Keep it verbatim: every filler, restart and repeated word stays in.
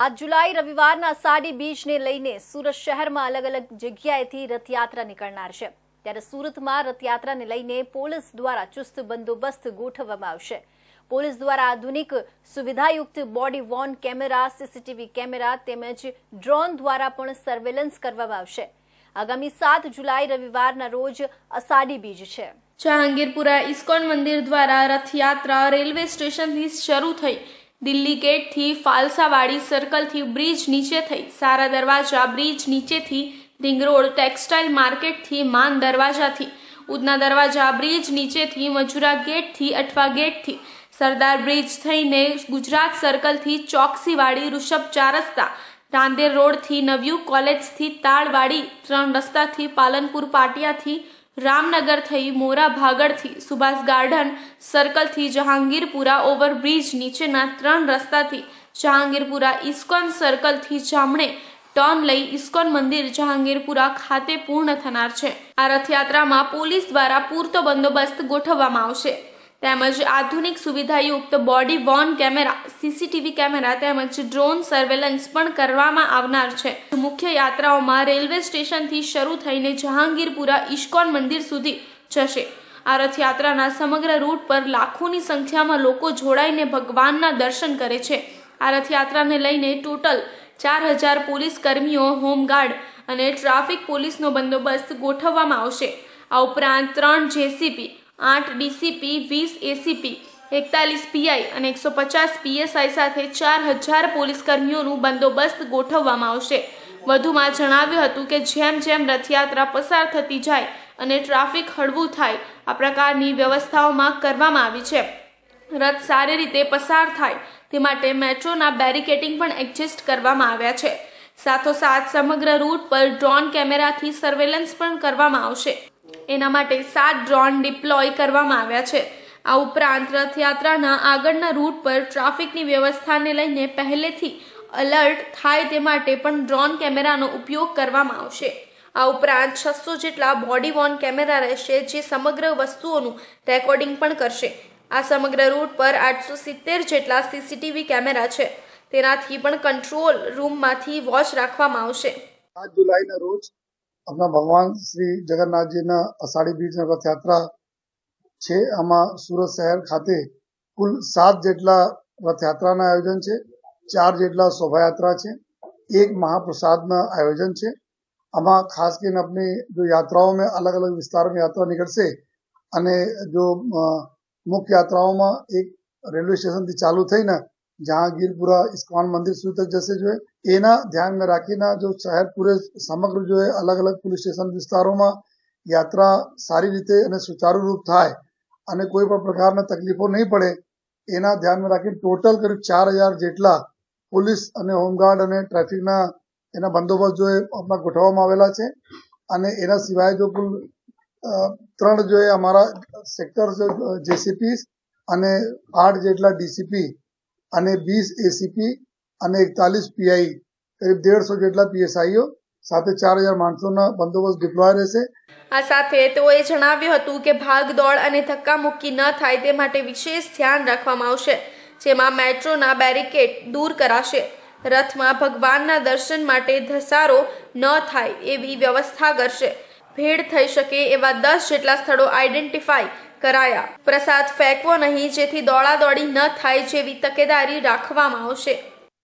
આજ જુલાઈ રવિવારના અષાઢી બીજને લઈને સુરત શહેરમાં અલગ અલગ જગ્યાએથી રથયાત્રા નીકળનાર છે। ત્યારે સુરતમાં રથયાત્રાને લઈને પોલીસ દ્વારા ચુસ્ત બંદોબસ્ત ગોઠવવામાં આવશે। પોલીસ દ્વારા આધુનિક સુવિધાયુક્ત body worn camera, CCTV camera તેમજ ડ્રોન દ્વારા પણ સર્વેલન્સ કરવામાં આવશે। આગામી સાત જુલાઈ રવિવારના રોજ અષાઢી બીજ છે। જહાંગીરપુરા ઇસ્કોન મંદિર દ્વારા રથયાત્રા રેલવે સ્ટેશનથી શરૂ થઈ દિલ્હી ગેટથી ફાલસાવાડી સર્કલથી બ્રિજ નીચે થઈ સારા દરવાજા બ્રિજ નીચેથી રિંગ રોડ ટેક્સટાઇલ માર્કેટથી માન દરવાજાથી ઉધના દરવાજા બ્રિજ નીચેથી મજુરા ગેટથી અઠવા ગેટથી સરદાર બ્રિજ થઈને ગુજરાત સર્કલથી ચોકસીવાડી ઋષભ ચાર રસ્તા રાંદેર રોડથી નવ્યુ કોલેજથી તાળવાડી ત્રણ રસ્તાથી પાલનપુર પાટિયાથી રામનગર થઈ મોરા ભાગળથી સુભાષ ગાર્ડન સર્કલથી જહાંગીરપુરા ઓવરબ્રિજ નીચેના ત્રણ રસ્તાથી જહાંગીરપુરા ઇસ્કોન સર્કલથી જામણે ટર્ન લઈ ઇસ્કોન મંદિર જહાંગીરપુરા ખાતે પૂર્ણ થનાર છે। આ રથયાત્રામાં પોલીસ દ્વારા પૂરતો બંદોબસ્ત ગોઠવવામાં આવશે તેમજ આધુનિક સુવિધાયુક્ત body worn camera, CCTV camera તેમજ ડ્રોન સર્વેલન્સ પણ કરવામાં આવનાર છે। મુખ્ય યાત્રાઓમાં રેલવે સ્ટેશનથી શરૂ થઈને જહાંગીરપુરા ઇસ્કોન મંદિર સુધી જશે। આ રથયાત્રાના સમગ્ર રૂટ પર લાખોની સંખ્યામાં લોકો જોડાઈને ભગવાનના દર્શન કરે છે। આ રથયાત્રાને લઈને ટોટલ ચાર હજાર પોલીસ કર્મીઓ, હોમગાર્ડ અને ટ્રાફિક પોલીસનો બંદોબસ્ત ગોઠવવામાં આવશે। આ ઉપરાંત ત્રણ જેસીપી, આઠ ડીસીપી, વીસ એસીપી, એકતાલીસ પીઆઈ અને એકસો પચાસ પીએસઆઈ સાથે ચાર હજાર પોલીસ કર્મીઓનું બંદોબસ્ત ગોઠવવામાં આવશે। વધુમાં જણાવ્યું હતું કે જેમ જેમ રથયાત્રા પસાર થતી જાય અને ટ્રાફિક હળવું થાય આ પ્રકારની વ્યવસ્થાઓમાં કરવામાં આવી છે। રથ સારી રીતે પસાર થાય તે માટે મેટ્રોના બેરિકેડિંગ પણ એડજસ્ટ કરવામાં આવ્યા છે। સાથોસાથ સમગ્ર રૂટ પર ડ્રોન કેમેરાથી સર્વેલન્સ પણ કરવામાં આવશે। એના માટે સાત ડ્રોન ડિપ્લોય કરવામાં આવ્યા છે। આ ઉપરાંત રથયાત્રાના આગળના રૂટ પર ટ્રાફિકની વ્યવસ્થાને લઈને પહેલેથી અલર્ટ થાય તે માટે પણ ડ્રોન કેમેરાનો ઉપયોગ કરવામાં આવશે। આ ઉપરાંત છસો જેટલા બોડી વોર્ન કેમેરા રહેશે જે સમગ્ર વસ્તુઓનું રેકોર્ડિંગ પણ કરશે। આ સમગ્ર રૂટ પર આઠસો સિત્તેર જેટલા સીસીટીવી કેમેરા છે, તેનાથી પણ કંટ્રોલ રૂમમાંથી વોચ રાખવામાં આવશે। સાત જુલાઈના રોજ अपना भगवान श्री जगन्नाथ जी अषाढ़ी बीज रथयात्रा है। आमा सूरत शहर खाते कुल सात जेटला रथयात्रा आयोजन है, चार जेटला शोभायात्रा है, एक महाप्रसाद आयोजन है। आमा खास कर अपनी जो यात्राओं में अलग अलग विस्तार में यात्रा निकलશે અને जो मुख्य यात्राओं में एक रेलवे स्टेशन थी चालू थी ना जहांगीरपुरा इस्कॉन मंदिर સુધી तक जैसे जो है एना ध्यान में राखीना जो शहर पूरे समग्र जो है अलग अलग पुलिस स्टेशन विस्तारों में यात्रा सारी रीते અને સુચારુ રૂપ થાય અને કોઈ પણ પ્રકારના તકલીફો નહીં પડે એના ધ્યાન में રાખી ટોટલ करीब चार हजार જેટલા પોલીસ અને હોમગાર્ડ અને ટ્રાફિકના એના બંદોબસ્ત जो है अपना ગોઠવવામાં આવેલા છે। અને એના સિવાય जो कुल ત્રણ जो है हमारा सेक्टर जेसीपी અને आठ જેટલા ડીસીપી અને बीस एसीपी અને એકતાલીસ પીઆઈ करीब डेढ़ सौ જેટલા પીએસઆઈઓ સાથે ચાર હજાર માણસોના બંદોબસ્ત ડિપ્લોય રહેશે। આ સાથે તેઓએ જણાવ્યું હતું કે ભાગદોડ અને ધક્કામુક્કી ન થાય તે માટે વિશેષ ધ્યાન રાખવામાં આવશે, જેમાં મેટ્રોના બેરિકેડ દૂર કરાશે। રથમાં ભગવાનના દર્શન માટે ધસારો ન થાય એવી વ્યવસ્થા કરશે। ભીડ થઈ શકે એવા દસ જેટલા સ્થળો આઈડેન્ટિફાઈ કરાયા। પ્રસાદ ફેંકવો નહીં જેથી દોડાદોડી ન થાય જેવી તકેદારી રાખવામાં આવશે।